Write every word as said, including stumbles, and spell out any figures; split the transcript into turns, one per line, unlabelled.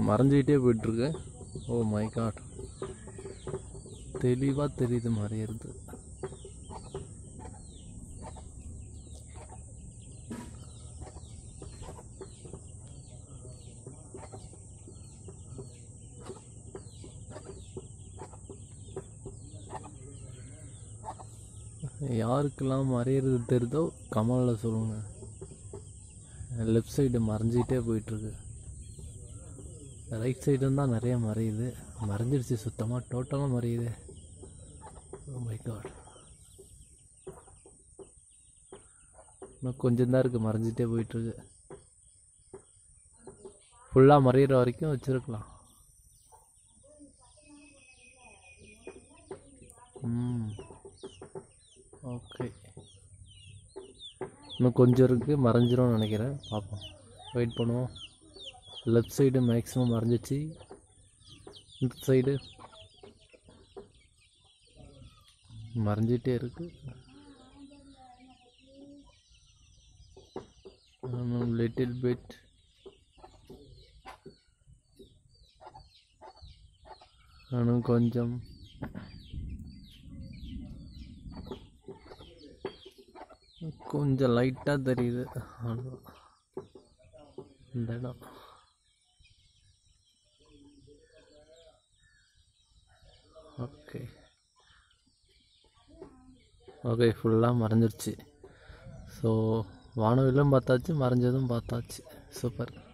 மறைஞ்சிக்கிட்டே போயிட்டுருக்கு. Oh my God, தெளிவாக தெரியுது மறையிறது. யாருக்கெல்லாம் மறையிறது தெரியுதோ கமலில் சொல்லுங்கள். லெஃப்ட் சைடு மறைஞ்சிக்கிட்டே போயிட்டுருக்கு. ரைட் சைடும் தான் நிறைய மறையுது. மறைஞ்சிடுச்சு, சுத்தமாக டோட்டலாக மறையுது. ஓ மை காட், இன்னும் கொஞ்சம் தான் இருக்குது, மறைஞ்சிட்டே போயிட்டுருக்கு. ஃபுல்லாக மறையிற வரைக்கும் வச்சுருக்கலாம். ம் ஓகே, இன்னும் கொஞ்சம் இருக்குது, மறைஞ்சிரும் நினைக்கிறேன். பார்ப்போம், வெயிட் பண்ணுவோம். லெஃப்ட் சைடு மேக்ஸிமம் மறைஞ்சிச்சு. இந்த சைடு மறைஞ்சிட்டே இருக்குது. Little bit. இன்னும் கொஞ்சம். கொஞ்சம் லைட்டாக தெரியுது இந்த இடம். ஓகே ஓகே, ஃபுல்லாக மறைஞ்சிருச்சு. ஸோ வானவிலும் பார்த்தாச்சு, மறைஞ்சதும் பார்த்தாச்சு. சூப்பர்.